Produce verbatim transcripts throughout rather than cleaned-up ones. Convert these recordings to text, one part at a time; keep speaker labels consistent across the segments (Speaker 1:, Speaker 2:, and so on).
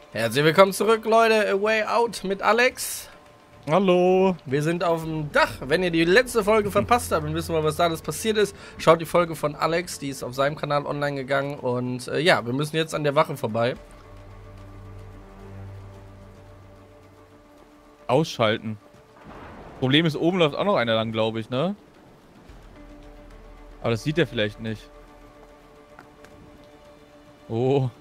Speaker 1: Herzlich willkommen zurück, Leute. A Way Out mit Alex.
Speaker 2: Hallo.
Speaker 1: Wir sind auf dem Dach. Wenn ihr die letzte Folge verpasst habt und wissen wollt, was da alles passiert ist, schaut die Folge von Alex. Die ist auf seinem Kanal online gegangen. Und äh, ja, wir müssen jetzt an der Wache vorbei.
Speaker 2: Ausschalten. Problem ist, oben läuft auch noch einer lang, glaube ich, ne? Aber das sieht er vielleicht nicht. Oh.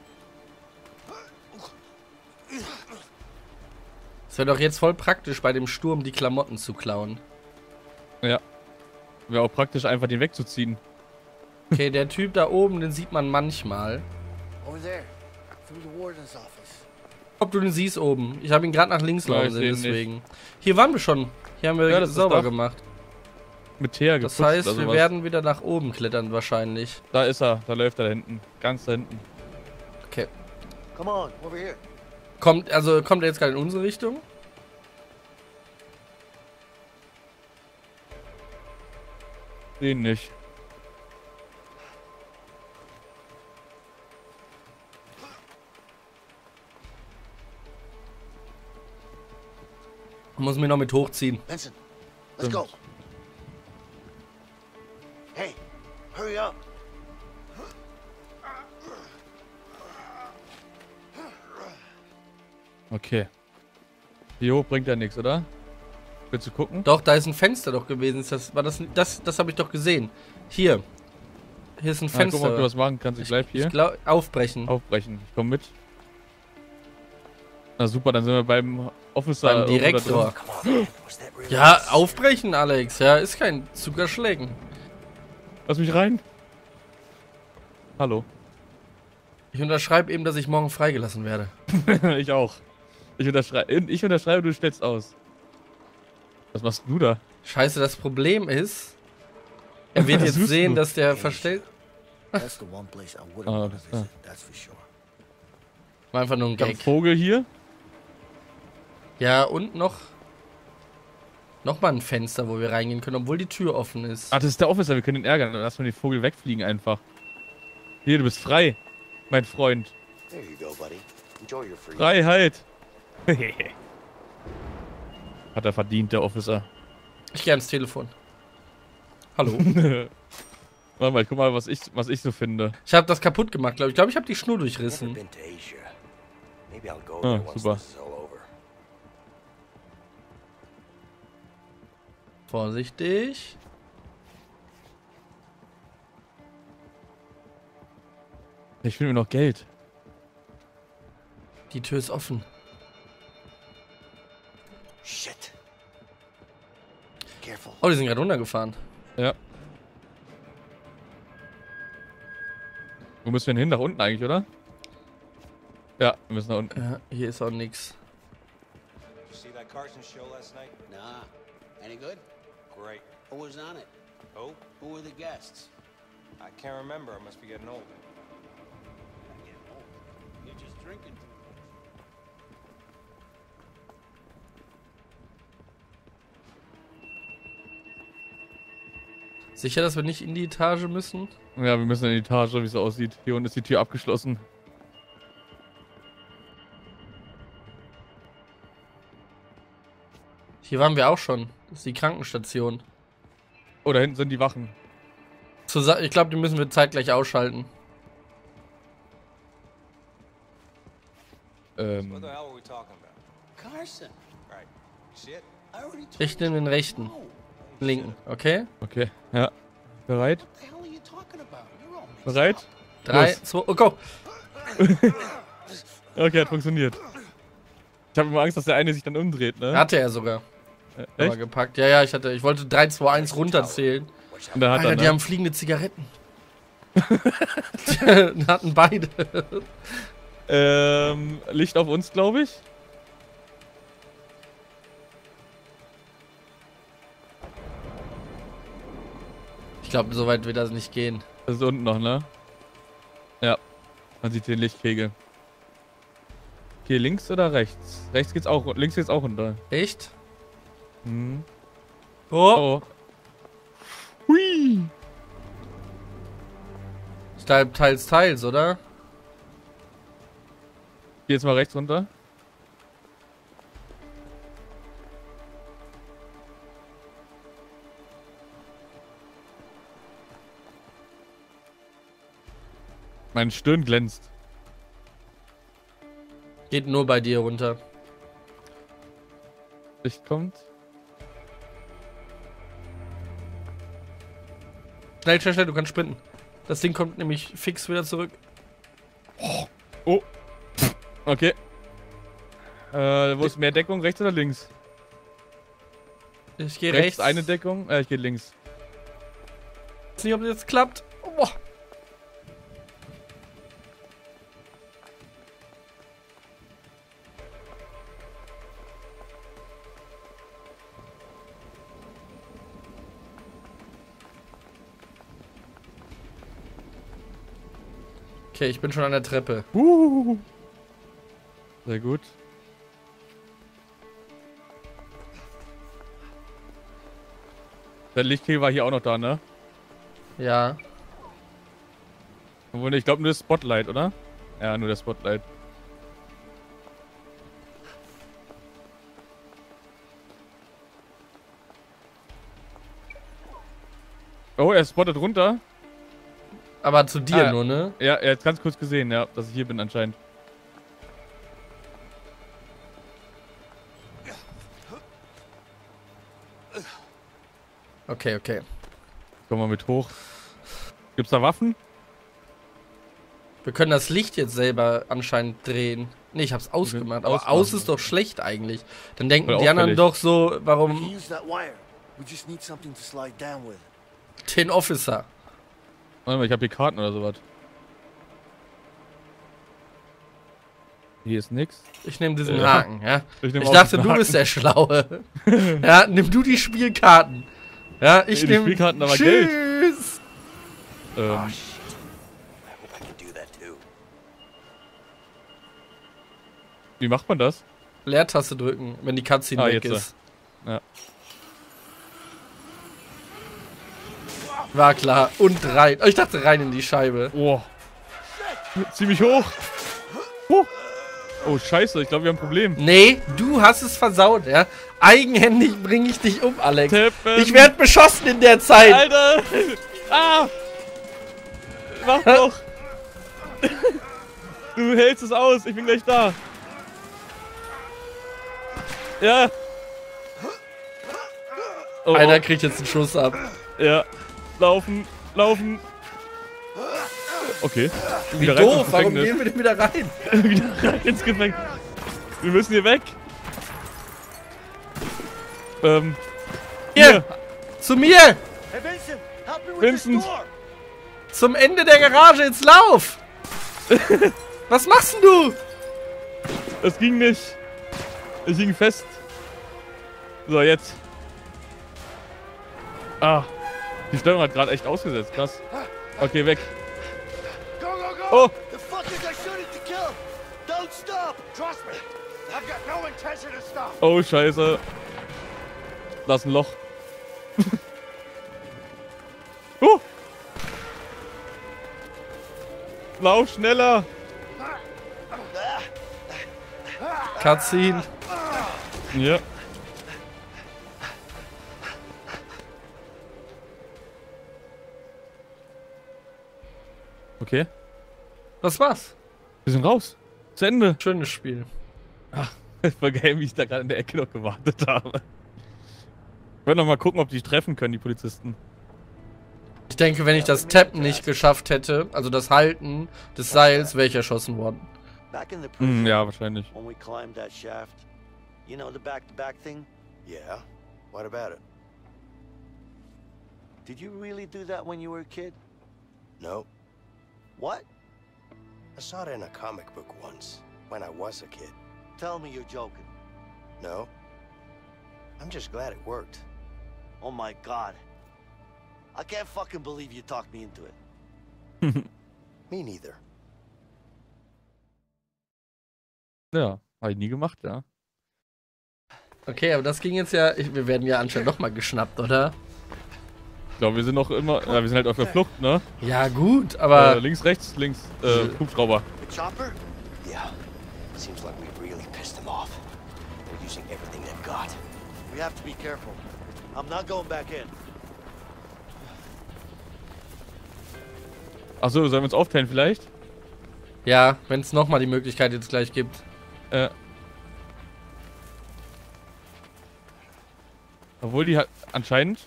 Speaker 1: Es wäre doch jetzt voll praktisch, bei dem Sturm die Klamotten zu klauen.
Speaker 2: Ja. Wäre auch praktisch, einfach den wegzuziehen.
Speaker 1: Okay, der Typ da oben, den sieht man manchmal. Ob du den siehst oben. Ich habe ihn gerade nach links
Speaker 2: Ja,
Speaker 1: laufen sehen, deswegen. Hier waren wir schon. Hier haben wir
Speaker 2: Ja, das
Speaker 1: sauber
Speaker 2: ist doch
Speaker 1: gemacht.
Speaker 2: Mit Teer
Speaker 1: Das
Speaker 2: geputzt
Speaker 1: heißt,
Speaker 2: oder
Speaker 1: wir
Speaker 2: sowas.
Speaker 1: werden wieder nach oben klettern wahrscheinlich.
Speaker 2: Da ist er. Da läuft er da hinten. Ganz da hinten.
Speaker 1: Okay.
Speaker 3: Come on, over here.
Speaker 1: Kommt, also kommt er jetzt gerade in unsere Richtung?
Speaker 2: Den nicht.
Speaker 1: Muss mich noch mit hochziehen.
Speaker 3: Vincent, let's go. Hey, hurry up.
Speaker 2: Okay. Hier hoch bringt ja nichts, oder? Willst du gucken?
Speaker 1: Doch, da ist ein Fenster doch gewesen. Das war das, das, das habe ich doch gesehen. Hier. Hier ist ein
Speaker 2: Ah,
Speaker 1: Fenster.
Speaker 2: guck mal, ob du was machen kannst. Ich
Speaker 1: ich,
Speaker 2: bleib hier.
Speaker 1: ich glaub, aufbrechen.
Speaker 2: Aufbrechen. Ich komm mit. Na super, dann sind wir beim Officer.
Speaker 1: Beim Direktor. Ja, aufbrechen, Alex. Ja, ist kein Zuckerschlecken.
Speaker 2: Lass mich rein. Hallo.
Speaker 1: Ich unterschreibe eben, dass ich morgen freigelassen werde.
Speaker 2: Ich auch. Ich unterschreibe, ich unterschreibe, du stellst aus. Was machst du da?
Speaker 1: Scheiße, das Problem ist, er wird
Speaker 2: Was
Speaker 1: jetzt
Speaker 2: suchst
Speaker 1: sehen,
Speaker 2: du?
Speaker 1: dass der verstellt.
Speaker 3: That's the one place I wouldn't
Speaker 2: Ah,
Speaker 3: want to
Speaker 2: das- ah.
Speaker 3: visit, that's for sure.
Speaker 1: War einfach nur ein
Speaker 2: Ich hab einen
Speaker 1: Gag.
Speaker 2: Vogel hier.
Speaker 1: Ja, und noch. Nochmal ein Fenster, wo wir reingehen können, obwohl die Tür offen ist.
Speaker 2: Ah, das ist der Officer, wir können ihn ärgern. Dann lassen wir den Vogel wegfliegen einfach. Hier, du bist frei, mein Freund.
Speaker 3: There you go, buddy. Enjoy your free.
Speaker 2: Freiheit. Hat er verdient, der Officer.
Speaker 1: Ich gehe ans Telefon. Hallo.
Speaker 2: Warte mal, guck mal, was ich, was ich so finde.
Speaker 1: Ich habe das kaputt gemacht, glaube ich. Ich glaube, ich habe die Schnur
Speaker 3: Never
Speaker 1: durchrissen.
Speaker 3: been to Asia. Maybe I'll go
Speaker 2: Ah,
Speaker 3: there once
Speaker 2: super.
Speaker 3: this is all over.
Speaker 1: Vorsichtig.
Speaker 2: Ich finde mir noch Geld.
Speaker 1: Die Tür ist offen.
Speaker 3: Shit. Careful.
Speaker 1: Oh, die sind gerade runtergefahren.
Speaker 2: Ja. Wo müssen wir denn hin? Nach unten eigentlich, oder? Ja, wir müssen nach unten.
Speaker 1: Ja, hier ist auch nix.
Speaker 4: You see that Carson show last night?
Speaker 3: Nah. Any good?
Speaker 4: Great.
Speaker 3: Who was on it?
Speaker 4: Oh,
Speaker 3: Who were the guests?
Speaker 4: I can't remember. I must be getting old.
Speaker 3: You're just drinking too much.
Speaker 1: Sicher, dass wir nicht in die Etage müssen?
Speaker 2: Ja, wir müssen in die Etage, wie es so aussieht. Hier unten ist die Tür abgeschlossen.
Speaker 1: Hier waren wir auch schon. Das ist die Krankenstation.
Speaker 2: Oh, da hinten sind die Wachen.
Speaker 1: Zusa- Ich glaube, die müssen wir zeitgleich ausschalten.
Speaker 4: What
Speaker 2: Ähm,
Speaker 4: the hell are we talking about?
Speaker 3: Carson,
Speaker 4: Right. You see it?
Speaker 3: I already told
Speaker 1: Ich nehme den rechten.
Speaker 3: you.
Speaker 1: Linken, okay?
Speaker 2: okay. Ja. Bereit?
Speaker 3: What the hell are you talking about? You're all mixed
Speaker 2: Bereit?
Speaker 3: up.
Speaker 1: Drei,
Speaker 2: Los.
Speaker 1: zwei, oh, go!
Speaker 2: Okay, hat funktioniert. Ich habe immer Angst, dass der eine sich dann umdreht, ne?
Speaker 1: Hatte er sogar.
Speaker 2: Äh,
Speaker 1: Aber
Speaker 2: Echt?
Speaker 1: gepackt. Ja, ja, ich hatte, ich wollte drei, zwei, eins runterzählen.
Speaker 2: Und da hat
Speaker 1: Alter,
Speaker 2: er,
Speaker 1: die
Speaker 2: ne?
Speaker 1: haben fliegende Zigaretten. Die hatten beide.
Speaker 2: Ähm, Licht auf uns, glaube ich.
Speaker 1: Ich glaube, so weit wird das nicht gehen.
Speaker 2: Das ist unten noch, ne? Ja. Man sieht den Lichtkegel. Hier links oder rechts? Rechts geht's auch, links geht's auch runter.
Speaker 1: Echt?
Speaker 2: Hm.
Speaker 1: Oh,
Speaker 2: Oh. Hui.
Speaker 1: ich glaube, teils, teils, oder?
Speaker 2: Geh jetzt mal rechts runter. Meine Stirn glänzt.
Speaker 1: Geht nur bei dir runter.
Speaker 2: Licht kommt.
Speaker 1: Schnell, schnell, schnell, du kannst sprinten. Das Ding kommt nämlich fix wieder zurück.
Speaker 2: Oh. Okay. Äh, wo ist mehr Deckung? Rechts oder links?
Speaker 1: Ich gehe
Speaker 2: Rechts,
Speaker 1: rechts.
Speaker 2: eine Deckung. Äh, ich gehe links.
Speaker 1: Ich weiß nicht, ob das jetzt klappt. Oh. Okay, ich bin schon an der Treppe.
Speaker 2: Uh. Sehr gut. Der Lichtkegel war hier auch noch da, ne?
Speaker 1: Ja.
Speaker 2: Obwohl, ich glaube nur das Spotlight, oder? Ja, nur das Spotlight. Oh, er spottet runter.
Speaker 1: Aber zu dir
Speaker 2: Ah,
Speaker 1: nur, ne?
Speaker 2: Ja, er hat ganz kurz gesehen, ja, dass ich hier bin anscheinend.
Speaker 1: Okay, okay.
Speaker 2: Komm mal mit hoch. Gibt's da Waffen?
Speaker 1: Wir können das Licht jetzt selber anscheinend drehen. Ne, ich hab's ausgemacht. Aber
Speaker 2: ausmachen.
Speaker 1: aus ist doch schlecht eigentlich. Dann denken
Speaker 2: Voll
Speaker 1: die anderen
Speaker 2: auffällig.
Speaker 1: doch so,
Speaker 5: We
Speaker 1: warum
Speaker 5: use that wire. We just need something to slide down with.
Speaker 1: Tin Officer.
Speaker 2: Warte mal, ich habe hier Karten oder sowas. Hier ist nix.
Speaker 1: Ich nehme diesen
Speaker 2: Ja.
Speaker 1: Haken, ja.
Speaker 2: Ich, nehm
Speaker 1: Ich
Speaker 2: auch
Speaker 1: dachte,
Speaker 2: diesen
Speaker 1: du
Speaker 2: Haken.
Speaker 1: bist der Schlaue. Ja, nimm du die Spielkarten. Ja, ich
Speaker 2: Nee, die
Speaker 1: nehme.
Speaker 2: Spielkarten, aber
Speaker 1: Tschüss.
Speaker 2: Ähm,
Speaker 5: I hope I can do that too.
Speaker 2: wie macht man das?
Speaker 1: Leertaste drücken, wenn die Cutscene
Speaker 2: Ah,
Speaker 1: weg
Speaker 2: jetzt,
Speaker 1: ist.
Speaker 2: ja.
Speaker 1: War klar. Und rein. Oh, ich dachte rein in die Scheibe.
Speaker 2: Oh. Ziemlich hoch. Oh, oh scheiße, ich glaube, wir haben ein Problem.
Speaker 1: Nee, du hast es versaut, ja. Eigenhändig bringe ich dich um, Alex.
Speaker 2: Tippen.
Speaker 1: Ich werde beschossen in der Zeit.
Speaker 2: Alter! Ah! Mach doch! Du hältst es aus, ich bin gleich da. Ja. Oh,
Speaker 1: Einer kriegt jetzt einen Schuss ab.
Speaker 2: oh. Ja. Laufen, laufen. Okay.
Speaker 1: Wie
Speaker 2: Wieder rein
Speaker 1: doof,
Speaker 2: ins
Speaker 1: warum
Speaker 2: Gefängnis.
Speaker 1: gehen wir denn wieder rein?
Speaker 2: Wieder rein ins Gefängnis. Wir müssen hier weg. Ähm.
Speaker 1: Hier, zu mir,
Speaker 5: Hey Vincent, help me with
Speaker 2: Vincent.
Speaker 5: this door.
Speaker 1: zum Ende der Garage, jetzt lauf. Was machst denn du?
Speaker 2: Das ging nicht. Ich hing fest. So, jetzt. Ah. Die Steuerung hat gerade echt ausgesetzt. Krass. Okay, weg.
Speaker 5: Go, go, go!
Speaker 2: Oh.
Speaker 5: The fuckers are shooting to kill. Don't stop. Trust me. I've got no intention to stop.
Speaker 2: Oh, scheiße. Lass ein Loch. uh. Lauf schneller.
Speaker 1: Cutscene.
Speaker 2: Ja. Okay.
Speaker 1: Das war's.
Speaker 2: Wir sind raus. Zu Ende.
Speaker 1: Schönes Spiel.
Speaker 2: Voll geil, wie ich da gerade in der Ecke noch gewartet habe. Ich wollte noch mal gucken, ob die treffen können, die Polizisten.
Speaker 1: Ich denke, wenn ich das Tappen nicht geschafft hätte, also das Halten des Seils, wäre ich erschossen worden.
Speaker 5: Back in the prison,
Speaker 2: Hm, ja, wahrscheinlich.
Speaker 5: when we climbed that shaft, you know the back-to-back thing?
Speaker 3: Yeah? What about it?
Speaker 5: Did you really do that when you were a kid?
Speaker 3: No.
Speaker 5: What?
Speaker 3: I saw it in a comic book once, when I was a kid.
Speaker 5: Tell me you're joking.
Speaker 3: No? I'm just glad it worked.
Speaker 5: Oh my god. I can't fucking believe you talked me into it.
Speaker 3: Me neither.
Speaker 2: Ja, habe ich nie gemacht, ja.
Speaker 1: Okay, aber das ging jetzt ja. Ich, wir werden ja anscheinend nochmal geschnappt, oder?
Speaker 2: Ich glaube, wir sind noch immer. Ja, wir sind halt auf der Flucht, ne?
Speaker 1: Ja, gut, aber.
Speaker 2: Äh, links, rechts, links. Äh, Hubschrauber.
Speaker 5: The chopper?
Speaker 3: Yeah. Seems like we really pissed them off. They're using everything they've got.
Speaker 5: We have to be careful. I'm not going back in.
Speaker 2: Achso, sollen wir uns aufteilen vielleicht?
Speaker 1: Ja, wenn es nochmal die Möglichkeit jetzt gleich gibt.
Speaker 2: Äh. Obwohl die halt anscheinend...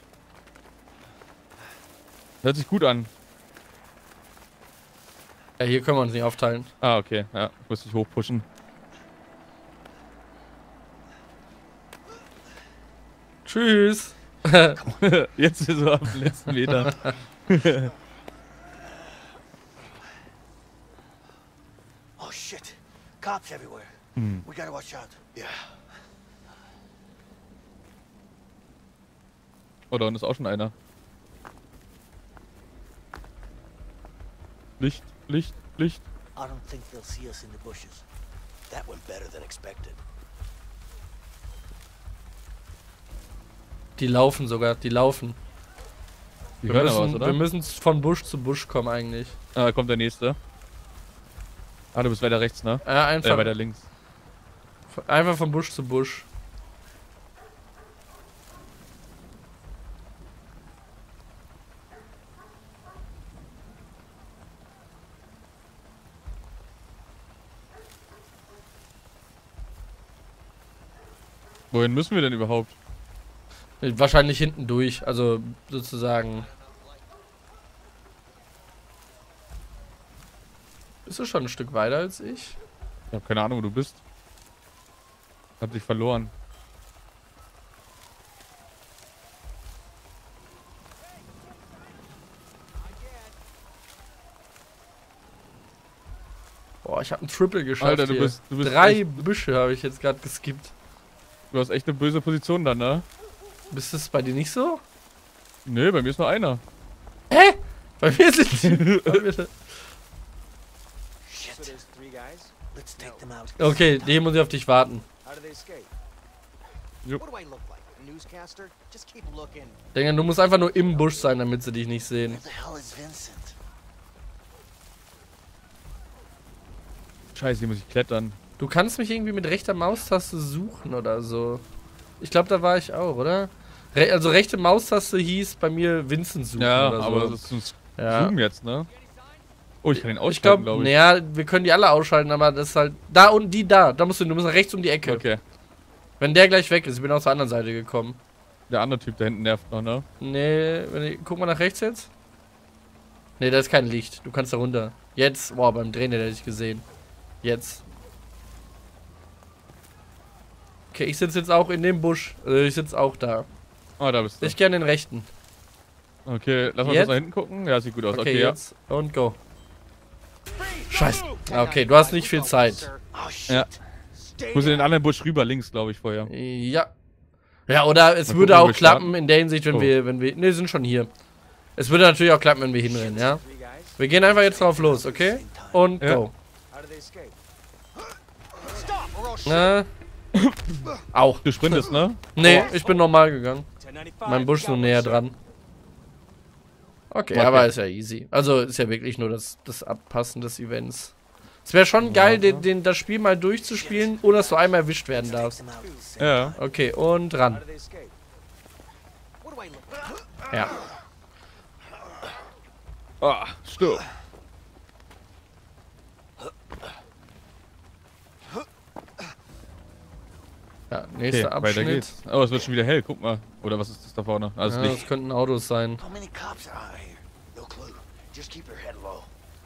Speaker 2: Hört sich gut an.
Speaker 1: Ja, hier können wir uns nicht aufteilen.
Speaker 2: Ah, okay. Ja, ich muss dich hochpushen.
Speaker 1: Tschüss.
Speaker 2: Jetzt ist so auf dem letzten Meter.
Speaker 5: Oh shit. Cops everywhere.
Speaker 2: Hm.
Speaker 5: We gotta watch out.
Speaker 3: Yeah.
Speaker 2: Oh, da unten ist auch schon einer. Licht, Licht, Licht.
Speaker 5: I don't think they'll see us in the bushes.
Speaker 3: That went better than expected.
Speaker 1: Die laufen sogar, die laufen.
Speaker 2: Die
Speaker 1: Wir
Speaker 2: hören aber was,
Speaker 1: müssen,
Speaker 2: oder?
Speaker 1: wir müssen von Busch zu Busch kommen eigentlich.
Speaker 2: Ah, da kommt der nächste. Ah, du bist weiter rechts, ne?
Speaker 1: Ja,
Speaker 2: Äh,
Speaker 1: einfach,
Speaker 2: weiter links.
Speaker 1: einfach von Busch zu Busch.
Speaker 2: Wohin müssen wir denn überhaupt?
Speaker 1: Wahrscheinlich hinten durch, also sozusagen. Bist du schon ein Stück weiter als ich?
Speaker 2: Ich hab keine Ahnung, wo du bist. Ich hab dich verloren.
Speaker 1: Boah, ich habe ein Triple geschafft.
Speaker 2: Alter, du
Speaker 1: hier.
Speaker 2: bist- du bist
Speaker 1: Drei
Speaker 2: echt-
Speaker 1: Büsche habe ich jetzt gerade geskippt.
Speaker 2: Du hast echt eine böse Position dann, ne?
Speaker 1: Ist das bei dir nicht so?
Speaker 2: Nö, bei mir ist nur einer.
Speaker 1: Hä? Bei mir sind bei mir-
Speaker 4: So
Speaker 5: Shit.
Speaker 4: there's three guys?
Speaker 5: Let's take them out.
Speaker 1: Okay, hier muss ich auf dich warten.
Speaker 4: How did they escape?
Speaker 2: Jupp.
Speaker 4: What do I look like? A newscaster? Just keep looking.
Speaker 1: Denke, du musst einfach nur im Busch sein, damit sie dich nicht sehen.
Speaker 5: Where the hell is Vincent?
Speaker 2: Scheiße, hier muss ich klettern.
Speaker 1: Du kannst mich irgendwie mit rechter Maustaste suchen oder so. Ich glaube, da war ich auch, oder? Re also rechte Maustaste hieß bei mir Vincent suchen
Speaker 2: Ja,
Speaker 1: oder so.
Speaker 2: aber das ist ein
Speaker 1: ja.
Speaker 2: Zoom jetzt, ne? Oh, ich kann den
Speaker 1: Ich
Speaker 2: ausschalten,
Speaker 1: glaube,
Speaker 2: glaube ich.
Speaker 1: naja, wir können die alle ausschalten, aber das ist halt... Da und die da. Da musst du, du musst rechts um die Ecke.
Speaker 2: Okay.
Speaker 1: Wenn der gleich weg ist. Ich bin aus der anderen Seite gekommen.
Speaker 2: Der andere Typ da hinten nervt noch, ne?
Speaker 1: Nee, wenn ich, guck mal nach rechts jetzt. Nee, da ist kein Licht. Du kannst da runter. Jetzt. Boah, beim Drehen hätte ich gesehen. Jetzt. Okay, ich sitze jetzt auch in dem Busch. Äh, ich sitze auch da.
Speaker 2: Ah, da bist du.
Speaker 1: Ich gerne den rechten.
Speaker 2: Okay, lass mal
Speaker 1: Jetzt?
Speaker 2: kurz nach hinten gucken. Ja, sieht gut aus.
Speaker 1: Okay,
Speaker 2: Okay,
Speaker 1: jetzt. Und go. Scheiße. Okay, du hast nicht viel Zeit.
Speaker 5: Oh shit.
Speaker 2: ja. Ich muss in den anderen Busch rüber, links, glaube ich, vorher.
Speaker 1: Ja. Ja, oder es
Speaker 2: Mal
Speaker 1: würde
Speaker 2: gucken, wo
Speaker 1: auch
Speaker 2: wir
Speaker 1: klappen
Speaker 2: starten.
Speaker 1: in der Hinsicht, wenn
Speaker 2: Oh.
Speaker 1: wir, wenn wir, ne, sind schon hier. Es würde natürlich auch klappen, wenn wir hinrennen, ja.
Speaker 4: Three guys?
Speaker 1: Wir gehen einfach jetzt drauf los, okay? Und
Speaker 2: Ja.
Speaker 1: go.
Speaker 4: How did they escape? Stop or I'll shoot.
Speaker 1: Äh. Auch.
Speaker 2: Du sprintest, ne?
Speaker 1: Nee, ich bin normal gegangen.
Speaker 4: ten ninety-five.
Speaker 1: Mein Busch ist nur näher dran. Okay,
Speaker 2: Okay.
Speaker 1: aber ist ja easy. Also ist ja wirklich nur das, das Abpassen des Events. Es wäre schon geil, den, den, das Spiel mal durchzuspielen, ohne dass du einmal erwischt werden
Speaker 5: Take
Speaker 1: darfst.
Speaker 5: them out.
Speaker 2: Ja.
Speaker 1: Okay, und
Speaker 4: How
Speaker 1: ran.
Speaker 4: did they escape? What do I look like?
Speaker 1: Ja.
Speaker 2: Ah, stirb.
Speaker 1: Ja, nächster
Speaker 2: Okay, weiter
Speaker 1: Abschnitt.
Speaker 2: geht's. Oh, es wird schon wieder hell. Guck mal. Oder was ist das da vorne? Alles
Speaker 1: Ja,
Speaker 2: Licht.
Speaker 1: das könnten Autos sein.
Speaker 5: How many cops are out here?
Speaker 3: No clue. Just keep your head low.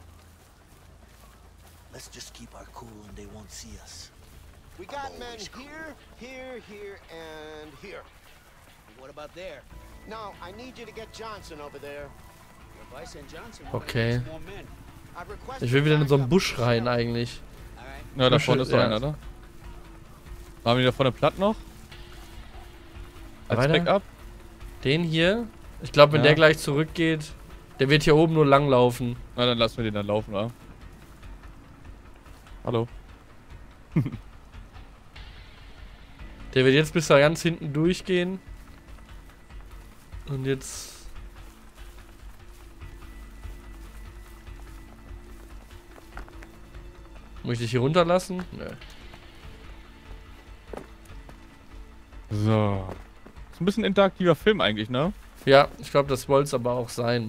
Speaker 5: Let's just keep our cool and they won't see us.
Speaker 6: We got men here, here, here, and here.
Speaker 7: What about there?
Speaker 6: Now, I need you to get Johnson over there.
Speaker 7: If I send Johnson, we're
Speaker 1: Okay.
Speaker 7: gonna need some more men.
Speaker 6: I've requested
Speaker 1: Ich will wieder in so einen
Speaker 6: backup.
Speaker 1: Busch rein eigentlich.
Speaker 7: Alright.
Speaker 2: Ja, da
Speaker 1: Busche,
Speaker 2: vorne ist doch
Speaker 1: ja.
Speaker 2: einer, oder? Haben wir da vorne platt noch? Als
Speaker 1: Weiter?
Speaker 2: Backup?
Speaker 1: Den hier. Ich glaube, wenn
Speaker 2: Ja.
Speaker 1: der gleich zurückgeht, der wird hier oben nur lang laufen.
Speaker 2: Na, dann lassen wir den dann laufen, wa? Hallo?
Speaker 1: Der wird jetzt bis da ganz hinten durchgehen. Und jetzt... Muss ich dich hier runterlassen? Nö.
Speaker 2: So. Ist ein bisschen interaktiver Film eigentlich, ne?
Speaker 1: Ja, ich glaube, das wollte es aber auch sein.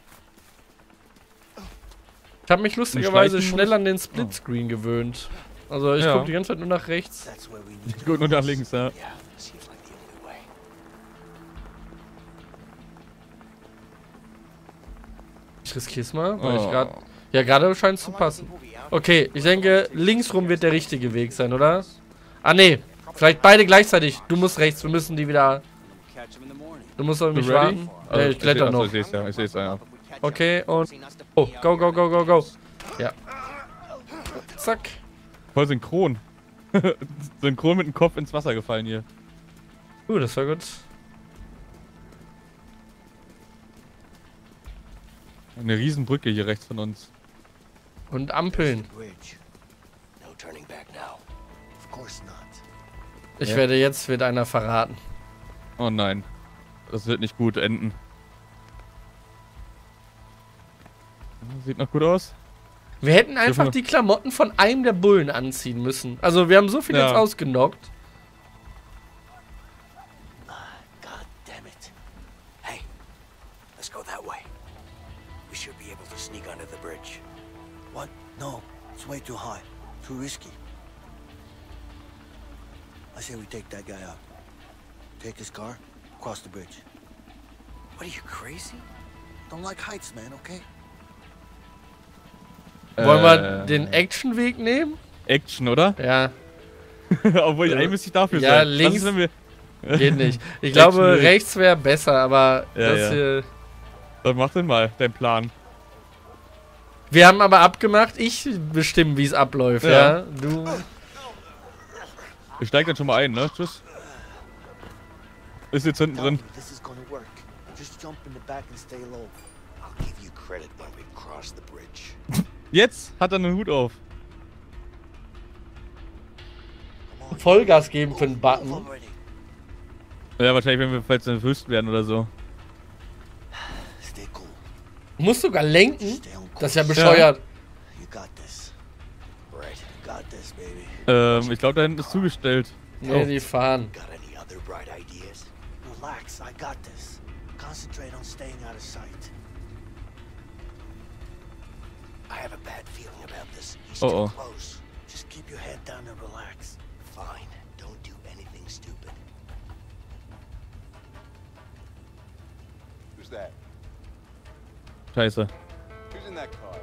Speaker 1: Ich habe mich lustigerweise
Speaker 2: Schleichen
Speaker 1: schnell
Speaker 2: muss-
Speaker 1: an den Splitscreen gewöhnt. Also ich
Speaker 2: Ja.
Speaker 1: gucke die ganze Zeit nur nach rechts.
Speaker 5: That's where we need
Speaker 2: Ich guck nur nach links, ja.
Speaker 5: Yeah, seems like the only way.
Speaker 1: Ich riskier's mal, weil ich
Speaker 2: Oh.
Speaker 1: gerade... Ja, gerade scheint es zu passen. Okay, ich denke, links rum wird der richtige Weg sein, oder? Ah, nee. Vielleicht beide gleichzeitig. Du musst rechts, wir müssen die wieder...
Speaker 7: Catch him in the morning.
Speaker 1: Du musst auf mich
Speaker 2: ready?
Speaker 1: warten. Ja, ich kletter
Speaker 2: seh- achso,
Speaker 1: noch.
Speaker 2: Ich seh's ja, ich seh's ja.
Speaker 1: Okay, und... Oh, go, go, go, go, go. Ja. Zack.
Speaker 2: Voll synchron. Synchron mit dem Kopf ins Wasser gefallen hier.
Speaker 1: Uh, das war gut.
Speaker 2: Eine Riesenbrücke hier rechts von uns.
Speaker 1: Und Ampeln.
Speaker 3: Bridge. No turning back now.
Speaker 5: Of course not.
Speaker 1: Ich
Speaker 2: Ja.
Speaker 1: werde jetzt, wird einer verraten.
Speaker 2: Oh nein. Das wird nicht gut enden. Sieht noch gut aus.
Speaker 1: Wir hätten einfach
Speaker 2: wir-
Speaker 1: die Klamotten von einem der Bullen anziehen müssen. Also wir haben so viel
Speaker 2: Ja.
Speaker 1: jetzt ausgenockt.
Speaker 5: God damn it. Hey, let's go that way.
Speaker 3: We should be able to sneak under the bridge.
Speaker 5: What? No, it's way too high. Too risky. I say we take that guy out. Take his car, cross the bridge. What are you, crazy? Don't like heights, man, okay?
Speaker 1: Wollen
Speaker 2: Äh,
Speaker 1: wir den Actionweg nehmen?
Speaker 2: Action, oder?
Speaker 1: Ja,
Speaker 2: Obwohl, eigentlich müsste ich dafür
Speaker 1: Ja,
Speaker 2: sein.
Speaker 1: links-
Speaker 2: Was ist, wenn wir...
Speaker 1: geht nicht. Ich glaube,
Speaker 2: Actionweg.
Speaker 1: rechts wäre besser, aber
Speaker 2: Ja,
Speaker 1: das
Speaker 2: ja.
Speaker 1: hier...
Speaker 2: Dann mach den mal, dein Plan.
Speaker 1: Wir haben aber abgemacht, ich bestimme, wie es abläuft, ja.
Speaker 2: Ja.
Speaker 1: Du...
Speaker 2: Ich steig dann schon mal ein, ne? Tschüss. Ist jetzt hinten
Speaker 5: Tell
Speaker 2: drin.
Speaker 5: me this is gonna work. Just jump in the back and stay low.
Speaker 3: I'll give you credit when we cross the bridge.
Speaker 2: Jetzt hat er einen Hut auf.
Speaker 5: Come on.
Speaker 1: Vollgas geben für den
Speaker 5: Move
Speaker 1: Button.
Speaker 5: already.
Speaker 2: Ja, wahrscheinlich, wenn wir falls nervös werden oder so.
Speaker 5: Stay cool.
Speaker 1: Du musst sogar lenken.
Speaker 5: Stay on course.
Speaker 1: Das ist ja bescheuert.
Speaker 5: You got this.
Speaker 3: Right.
Speaker 5: You got this, baby.
Speaker 2: Ähm, ich glaube, da hinten ist zugestellt.
Speaker 1: Nee, die fahren.
Speaker 3: Got any other bright ideas?
Speaker 5: Relax, I got this. Concentrate on staying out of sight.
Speaker 3: I have a bad feeling about this. He's
Speaker 2: Uh
Speaker 3: too
Speaker 2: oh.
Speaker 3: close.
Speaker 5: Just keep your head down and relax.
Speaker 3: Fine. Don't do anything stupid.
Speaker 8: Who's that?
Speaker 2: Scheiße.
Speaker 8: Who's in that car,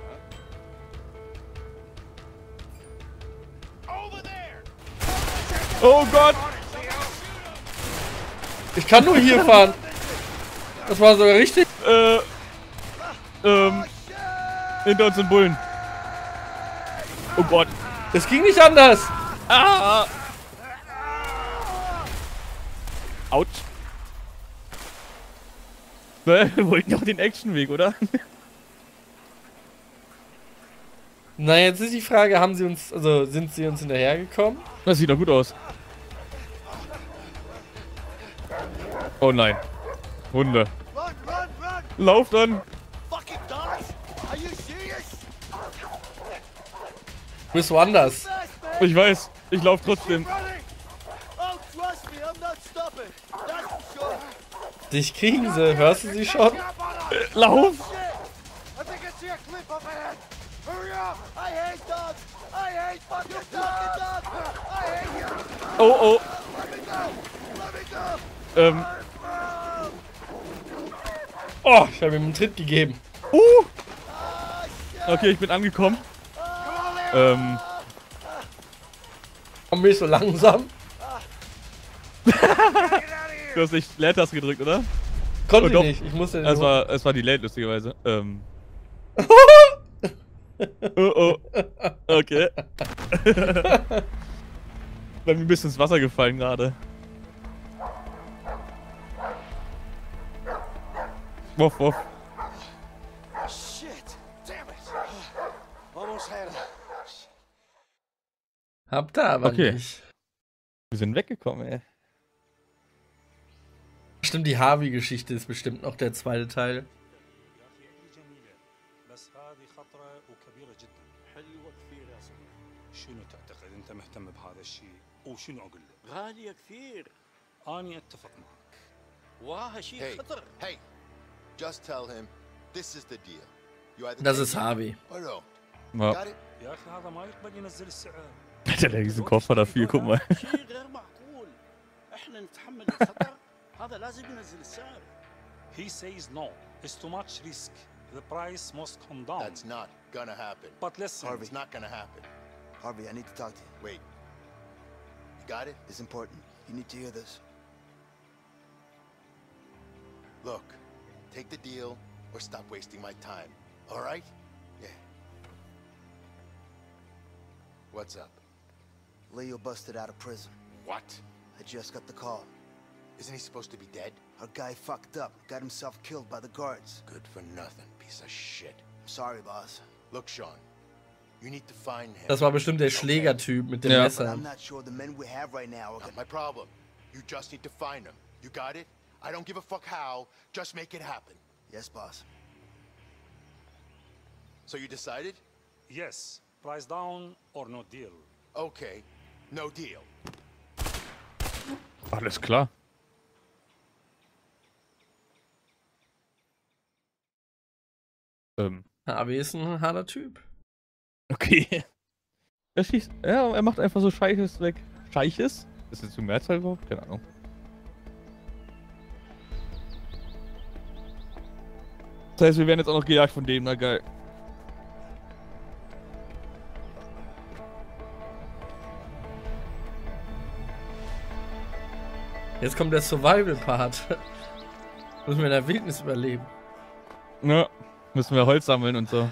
Speaker 8: huh?
Speaker 4: Over there!
Speaker 2: Oh Gott!
Speaker 1: Ich kann nur hier fahren. Das war sogar richtig.
Speaker 2: Äh, ähm, hinter uns sind Bullen. Oh Gott.
Speaker 1: Es ging nicht anders.
Speaker 2: Ah! Autsch. Wir wollten doch den Actionweg, oder?
Speaker 1: Na, jetzt ist die Frage, haben sie uns, also sind sie uns hinterhergekommen?
Speaker 2: Das sieht doch gut aus. Oh nein. Hunde.
Speaker 6: Run, run, run!
Speaker 2: Lauf dann!
Speaker 6: Fucking dogs! Are you serious?
Speaker 1: Du bist woanders.
Speaker 6: Fast, man!
Speaker 2: Ich weiß, ich lauf trotzdem.
Speaker 6: Keep running! Oh, trust me, I'm not stopping. That's for sure.
Speaker 1: Dich kriegen sie, hörst du sie schon?
Speaker 2: Lauf!
Speaker 6: Shit! I think I see a cliff up ahead. Hurry up! I hate dogs! I hate fucking dogs! I hate you!
Speaker 2: Oh oh.
Speaker 6: Let me go! Let me go!
Speaker 2: Ähm.
Speaker 1: Oh, ich habe ihm einen Tritt gegeben.
Speaker 2: Uh! Okay, ich bin angekommen. Ähm.
Speaker 1: Komm mich so langsam.
Speaker 2: Du hast nicht Leertaste gedrückt, oder?
Speaker 1: Konnte
Speaker 2: Oh,
Speaker 1: ich
Speaker 2: doch.
Speaker 1: nicht. Ich musste
Speaker 2: Es war, es war die Late, lustigerweise. Ähm. Oh oh. Okay. Bei mir ein bisschen ins Wasser gefallen gerade. Wuff, wuff.
Speaker 6: Shit! Damn it! Almost had it.
Speaker 1: Habt ihr aber
Speaker 2: Okay.
Speaker 1: nicht.
Speaker 2: Wir sind weggekommen, ey.
Speaker 1: Stimmt, die Harvey-Geschichte ist bestimmt noch der zweite Teil.
Speaker 9: بس هذه خطرة وكبيرة جدا. حلوة كثير يا صديقي. شنو تعتقد انت مهتم بهذا الشيء وشنو اقول لك؟
Speaker 5: غالية كثير.
Speaker 9: أني أتفق معك.
Speaker 4: واه شيء
Speaker 3: Hey,
Speaker 4: خطر.
Speaker 3: hey, just tell him this is the deal. You either
Speaker 1: Das
Speaker 3: take
Speaker 1: ist
Speaker 3: it
Speaker 1: Harvey.
Speaker 3: or don't.
Speaker 2: Ja.
Speaker 3: Got it?
Speaker 9: يا أخي هذا ما يقبل ينزل السعر.
Speaker 2: Alter, der riesen Koffer dafür, guck mal.
Speaker 7: شيء غير معقول. احنا نتحمل الخطر. هذا لازم ينزل السعر.
Speaker 9: He says no. It's too much risk. The price must come down.
Speaker 3: That's not gonna happen.
Speaker 9: But listen,
Speaker 3: It's not gonna happen.
Speaker 5: Harvey, I need to talk to you.
Speaker 3: Wait. You got it?
Speaker 5: It's important. You need to hear this.
Speaker 3: Look, take the deal or stop wasting my time. All right? Yeah. What's up?
Speaker 5: Leo busted out of prison.
Speaker 3: What?
Speaker 5: I just got the call.
Speaker 3: Isn't he supposed to be dead?
Speaker 5: Our guy fucked up, got himself killed by the guards.
Speaker 3: Good for nothing, piece of shit.
Speaker 5: I'm sorry, boss.
Speaker 3: Look, Sean, you need to find him.
Speaker 1: Das war bestimmt der Schlägertyp mit dem
Speaker 2: Ja.
Speaker 5: But I'm
Speaker 1: Messer.
Speaker 5: not sure the men we have right now are
Speaker 3: Not
Speaker 5: gonna...
Speaker 3: my problem. You just need to find him. You got it? I don't give a fuck how. Just make it happen.
Speaker 5: Yes, boss.
Speaker 3: So you decided?
Speaker 9: yes, price down or no deal.
Speaker 3: Okay, no deal.
Speaker 2: Alles klar. Ähm,
Speaker 1: Harvey ist ein harter Typ.
Speaker 2: okay. Er schießt. Ja, er macht einfach so Scheiches weg. Scheiches? Ist das zu Mehrzahl überhaupt? Keine Ahnung. Das heißt, wir werden jetzt auch noch gejagt von dem, na geil.
Speaker 1: Jetzt kommt der Survival-Part. Müssen wir in der Wildnis überleben.
Speaker 2: Ja, müssen wir Holz sammeln und so.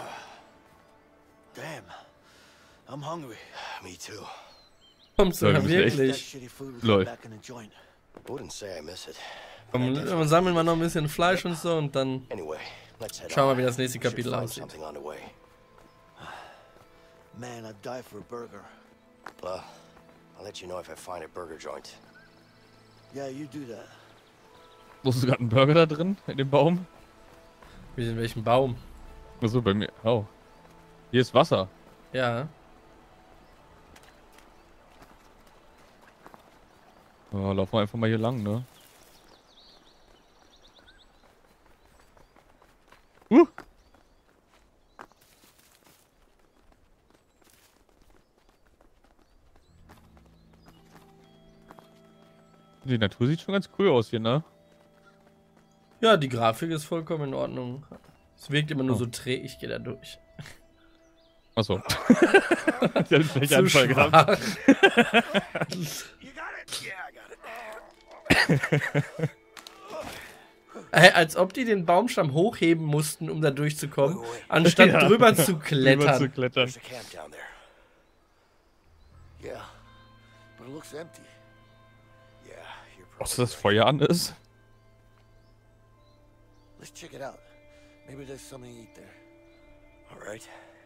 Speaker 5: Damn. I'm hungry.
Speaker 3: Me too.
Speaker 1: Kommst du
Speaker 2: Ja,
Speaker 1: da
Speaker 2: wir müssen echt-
Speaker 5: That
Speaker 1: wirklich?
Speaker 5: shitty food was
Speaker 2: Lol.
Speaker 5: back in the joint.
Speaker 3: Wouldn't say I miss it.
Speaker 1: Komm, dann sammeln wir noch ein bisschen Fleisch und so und dann
Speaker 3: Anyway, let's head
Speaker 1: schauen wir,
Speaker 3: on.
Speaker 1: wie das nächste
Speaker 3: We should
Speaker 1: Kapitel
Speaker 3: find
Speaker 1: aussieht.
Speaker 3: something on the way.
Speaker 5: Man, I'd die for a burger.
Speaker 3: Well, I'll let you know if I find a burger joint.
Speaker 5: Yeah, you do that.
Speaker 2: Wo ist gerade ein Burger da drin? In dem Baum?
Speaker 1: Wie in welchem Baum?
Speaker 2: Achso, bei mir. Oh. Hier ist Wasser.
Speaker 1: Ja.
Speaker 2: Oh, laufen wir einfach mal hier lang, ne? Uh! Die Natur sieht schon ganz cool aus hier, ne?
Speaker 1: Ja, die Grafik ist vollkommen in Ordnung. Es wirkt immer nur
Speaker 2: Oh.
Speaker 1: so träge. Ich gehe da durch.
Speaker 2: Achso. Die haben vielleicht
Speaker 1: Zu
Speaker 2: Anfall gehabt.
Speaker 1: schwach. Ey, als ob die den Baumstamm hochheben mussten, um da durchzukommen, anstatt
Speaker 2: Ja.
Speaker 1: drüber zu
Speaker 2: Drüber
Speaker 1: klettern.
Speaker 2: zu klettern.
Speaker 3: There's a camp down there.
Speaker 5: Yeah. But it looks empty.
Speaker 3: Yeah, you're
Speaker 2: Ob
Speaker 3: probably
Speaker 2: das Feuer an ist?
Speaker 5: Let's check it out. Maybe there's something to eat there.
Speaker 3: All right.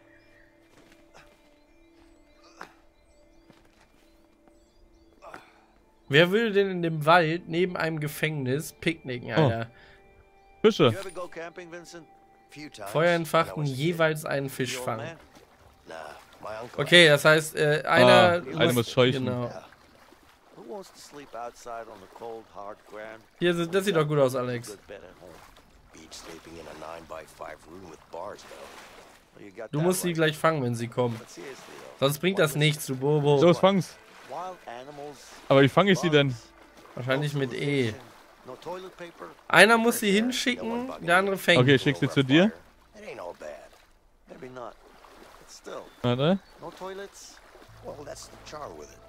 Speaker 1: Wer würde denn in dem Wald neben einem Gefängnis picknicken, Alter?
Speaker 2: Fische.
Speaker 5: You ever go camping, Vincent?
Speaker 3: Few times.
Speaker 1: Feuer
Speaker 3: when I
Speaker 1: entfachen,
Speaker 3: was a kid.
Speaker 1: jeweils einen Fisch
Speaker 5: The old
Speaker 1: fangen.
Speaker 5: man?
Speaker 3: Nah, my uncle.
Speaker 1: Okay, das heißt, äh,
Speaker 2: Ah,
Speaker 1: einer,
Speaker 2: einer muss scheuchen.
Speaker 1: Genau.
Speaker 5: Who wants to sleep outside on the cold, hard ground?
Speaker 1: Hier, sind- das sieht doch gut aus, Alex.
Speaker 5: Good bed at home.
Speaker 3: Beach sleeping in a nine by five room with bars, though.
Speaker 5: Well, you got
Speaker 1: Du
Speaker 5: that
Speaker 1: musst sie
Speaker 5: right.
Speaker 1: gleich fangen, wenn sie kommen.
Speaker 5: But seriously, though,
Speaker 1: Sonst bringt das nichts, du Bobo.
Speaker 2: Los, fang's.
Speaker 5: wild animals,
Speaker 2: Aber wie fange ich sie denn?
Speaker 5: bugs,
Speaker 1: Wahrscheinlich
Speaker 5: no
Speaker 1: mit E.
Speaker 5: civilization, no toilet paper.
Speaker 1: Einer muss sie hinschicken, der andere fängt.
Speaker 2: Okay, ich schick sie zu dir.
Speaker 3: It ain't all bad.
Speaker 5: Maybe not. But still,
Speaker 2: Warte.
Speaker 5: no toilets.
Speaker 3: Well, that's the charm with it.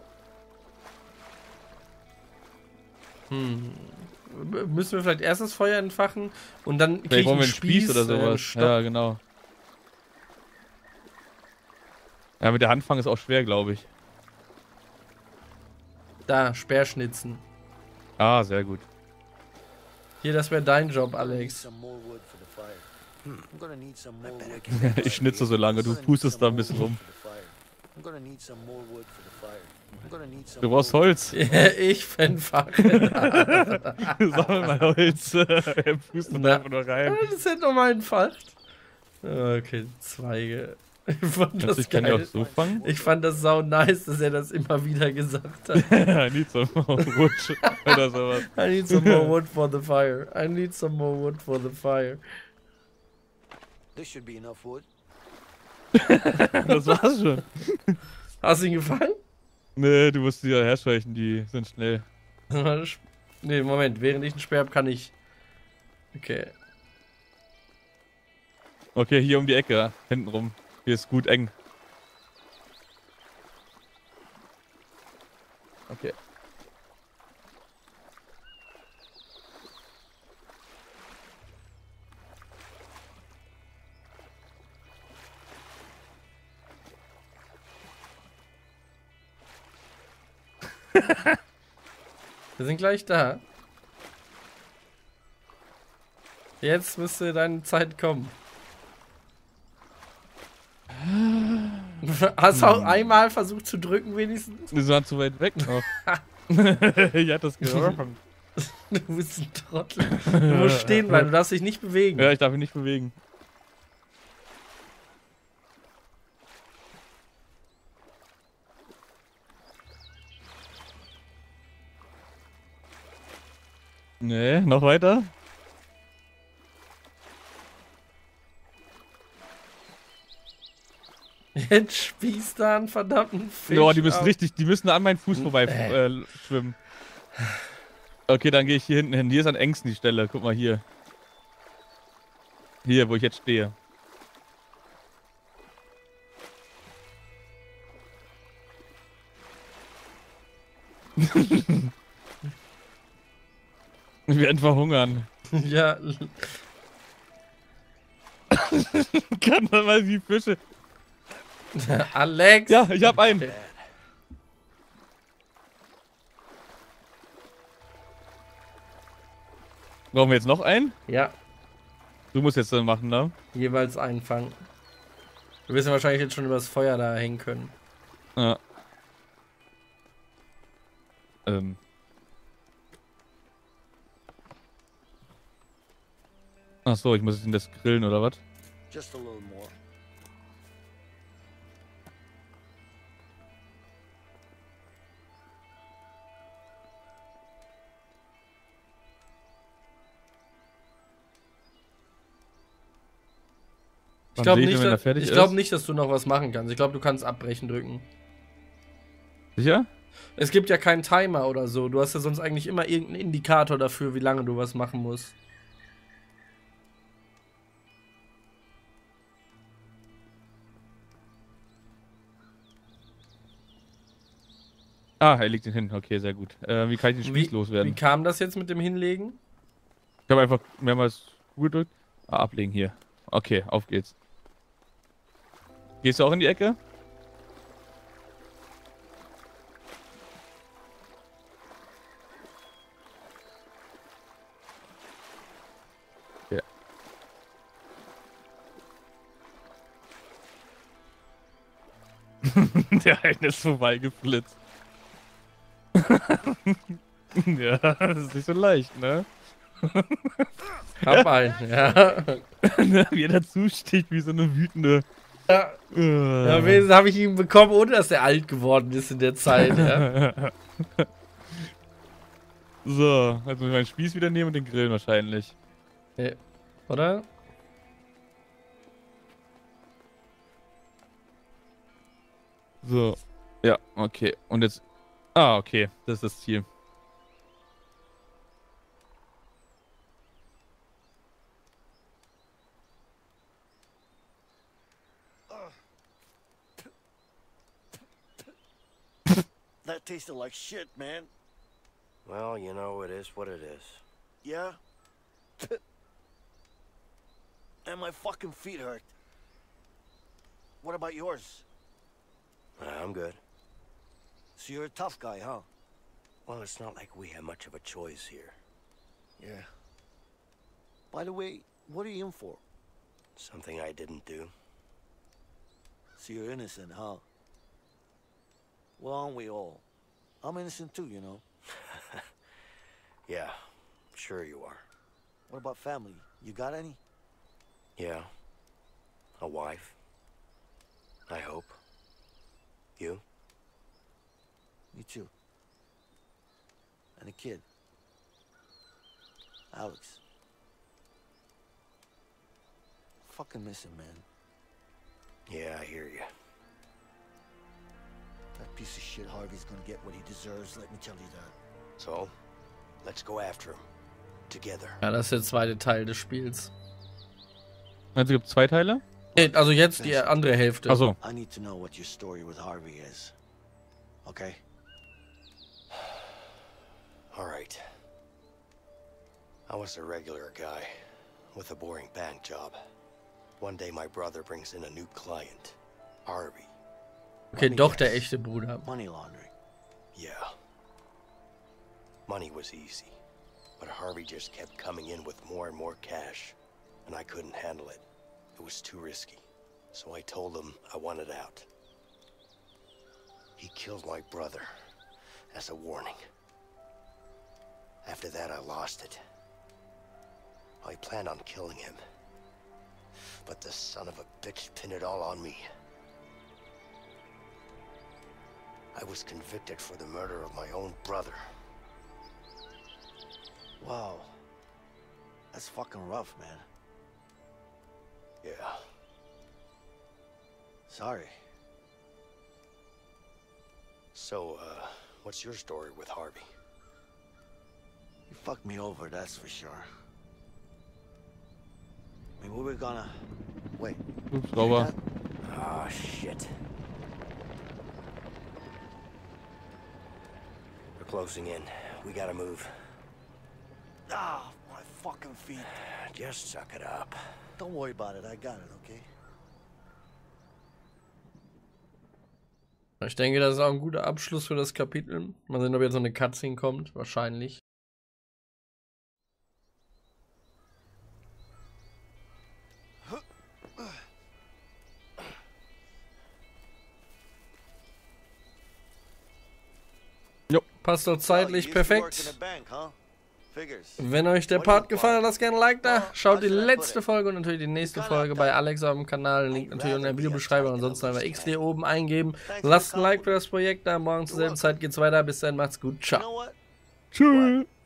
Speaker 1: Hm. B- Müssen wir vielleicht erst das Feuer entfachen und dann krieg
Speaker 2: Vielleicht
Speaker 1: ich
Speaker 2: wollen wir
Speaker 1: einen
Speaker 2: einen Spieß oder
Speaker 1: äh, einen
Speaker 2: sowas.
Speaker 1: Stock.
Speaker 2: Ja, genau. Ja, mit der Hand fangen ist auch schwer, glaube ich.
Speaker 1: Da, Speerschnitzen.
Speaker 2: Ah, sehr gut.
Speaker 1: Hier, das wäre dein Job,
Speaker 5: Need
Speaker 1: Alex.
Speaker 5: some more wood for the fire. I'm gonna need some more wood.
Speaker 2: Ich schnitze so lange, du pustest da ein bisschen rum.
Speaker 5: I'm gonna need some more wood for the fire. I'm gonna need some
Speaker 2: Du brauchst
Speaker 5: more wood.
Speaker 2: Holz.
Speaker 1: Ich fände Fackel.
Speaker 2: Sammel mal Holz. Er pustet
Speaker 1: Na.
Speaker 2: einfach nur rein.
Speaker 1: Das hätte doch mal entfacht. Okay, Zweige. Ich fand das
Speaker 2: Ich kann ja auch
Speaker 1: geil.
Speaker 2: so fangen.
Speaker 1: Ich fand das sau nice, dass er das immer wieder gesagt hat.
Speaker 2: I need some more wood oder sowas.
Speaker 1: I need some more wood for the fire. I need some more wood for the fire.
Speaker 5: This should be enough wood.
Speaker 2: Das war's schon.
Speaker 1: Hast du ihn gefangen?
Speaker 2: Nee, du musst die ja herscheuchen, die sind schnell.
Speaker 1: Nee, Moment, während ich einen Speer habe, kann ich. Okay.
Speaker 2: Okay, hier um die Ecke, hinten rum. Hier ist gut eng. Okay.
Speaker 1: Wir sind gleich da. Jetzt müsste deine Zeit kommen. Hast du auch einmal versucht zu drücken, wenigstens?
Speaker 2: Wir waren zu weit weg noch. Ich hatte das gehört.
Speaker 1: Du bist ein Trottel. Du musst stehen bleiben, du darfst dich nicht bewegen.
Speaker 2: Ja, ich darf mich nicht bewegen. Nee, noch weiter?
Speaker 1: Jetzt spießt da einen verdammten Fisch.
Speaker 2: Ja, die müssen
Speaker 1: auf.
Speaker 2: richtig, die müssen an meinen Fuß vorbei äh, schwimmen. Okay, dann gehe ich hier hinten hin. Hier ist am engsten die Stelle. Guck mal hier. Hier, wo ich jetzt stehe. Ich werde verhungern.
Speaker 1: Ja.
Speaker 2: Kann man mal die Fische.
Speaker 1: Alex!
Speaker 2: Ja, ich hab einen. Brauchen wir jetzt noch einen?
Speaker 1: Ja,
Speaker 2: Du musst jetzt dann machen, ne?
Speaker 1: jeweils einfangen. Wir wissen wahrscheinlich jetzt schon über das Feuer da hängen können.
Speaker 2: Ja. Ähm. Ach so, ich muss ihn das grillen oder was?
Speaker 5: Just a little more.
Speaker 1: Ich glaube
Speaker 2: sehe ich,
Speaker 1: nicht,
Speaker 2: wenn er
Speaker 1: dass-
Speaker 2: fertig
Speaker 1: ich
Speaker 2: ist?
Speaker 1: glaub nicht, dass du noch was machen kannst. Ich glaube, du kannst abbrechen drücken.
Speaker 2: Sicher?
Speaker 1: Es gibt ja keinen Timer oder so. Du hast ja sonst eigentlich immer irgendeinen Indikator dafür, wie lange du was machen musst.
Speaker 2: Ah, er liegt ihn hin. Okay, sehr gut. Äh, wie kann ich den Spieß
Speaker 1: Wie,
Speaker 2: loswerden?
Speaker 1: wie kam das jetzt mit dem Hinlegen?
Speaker 2: Ich habe einfach mehrmals U gedrückt. Ah, ablegen hier. Okay, auf geht's. Gehst du auch in die Ecke? Ja. Der eine ist vorbeigeflitzt. Ja, das ist nicht so leicht, ne?
Speaker 1: Hab einen, ja.
Speaker 2: Wie er dazu sticht, wie so eine wütende.
Speaker 1: Ja,
Speaker 2: Äh.
Speaker 1: ja wenigstens habe ich ihn bekommen, ohne dass er alt geworden ist in der Zeit. Ja.
Speaker 2: So, jetzt muss ich meinen Spieß wieder nehmen und den grillen wahrscheinlich.
Speaker 1: Ja. Oder?
Speaker 2: So. Ja, okay. Und jetzt. Ah, okay. Das ist das Ziel.
Speaker 5: That tasted like shit, man.
Speaker 8: Well, you know, it is what it is.
Speaker 5: Yeah? And my fucking feet hurt. What about yours?
Speaker 8: I'm good.
Speaker 5: So you're a tough guy, huh?
Speaker 8: Well, it's not like we have much of a choice here.
Speaker 5: Yeah. By the way, what are you in for?
Speaker 8: Something I didn't do.
Speaker 5: So you're innocent, huh? Well, aren't we all? I'm innocent too, you know.
Speaker 8: Yeah, sure you are.
Speaker 5: What about family? You got any?
Speaker 8: Yeah. A wife. I hope. You?
Speaker 5: Me too. And a kid. Alex. Fucking miss him, man.
Speaker 8: Yeah, I hear you.
Speaker 5: That piece of shit Harvey's gonna get what he deserves, let me tell you that.
Speaker 8: So, let's go after him. Together.
Speaker 1: Ja, das ist der zweite Teil des Spiels.
Speaker 2: Also gibt es zwei Teile?
Speaker 1: Nee, also jetzt die andere Hälfte.
Speaker 2: Achso.
Speaker 5: I need to know what your story with Harvey is. Okay?
Speaker 8: All right. I was a regular guy with a boring bank job. One day my brother brings in a new client, Harvey.
Speaker 1: Okay, doch der echte Bruder.
Speaker 5: Money laundering.
Speaker 8: Yeah. Money was easy, but Harvey just kept coming in with more and more cash, and I couldn't handle it. It was too risky, so I told him I wanted out. He killed my brother as a warning. After that, I lost it. I planned on killing him, but the son of a bitch pinned it all on me. I was convicted for the murder of my own brother.
Speaker 5: Wow. That's fucking rough, man.
Speaker 8: Yeah.
Speaker 5: Sorry.
Speaker 8: So, uh, what's your story with Harvey?
Speaker 5: You fucked me over, that's for sure. I mean, we were gonna... Wait.
Speaker 2: Ups, sauber.
Speaker 8: Oh, shit. We're closing in. We gotta move.
Speaker 5: Ah, my fucking feet.
Speaker 8: Just suck it up.
Speaker 5: Don't worry about it, I got it, okay?
Speaker 1: Ich denke, das ist auch ein guter Abschluss für das Kapitel. Mal sehen, ob jetzt noch eine Cutscene kommt. Wahrscheinlich. Jo, passt doch zeitlich perfekt. Wenn euch der Part gefallen hat, lasst gerne ein Like da. Schaut die letzte Folge und natürlich die nächste Folge bei Alex auf dem Kanal. Link natürlich in der Videobeschreibung. Ansonsten einfach X D oben eingeben. Lasst ein Like für das Projekt da. Morgen zur selben Zeit geht's weiter. Bis dann, macht's gut. Ciao.
Speaker 2: Tschüss.